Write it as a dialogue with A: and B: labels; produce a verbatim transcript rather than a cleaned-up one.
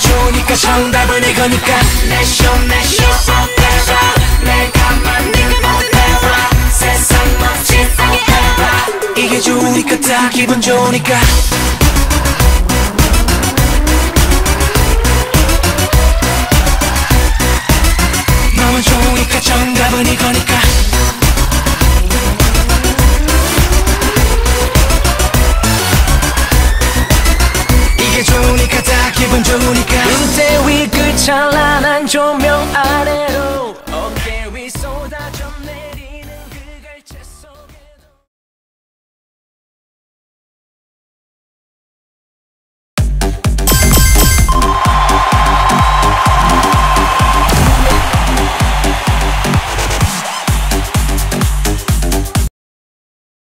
A: 좋으니까 정답은 이거니까 내쇼 내쇼 forever 내가 만든 forever 세상 멋진 forever 이게 좋으니까 다 기분 좋으니까 너무 좋으니까 정답은 이거니까 이게 좋으니까 다 기분 좋으니까
B: 은퇴 위 그 찬란한 조명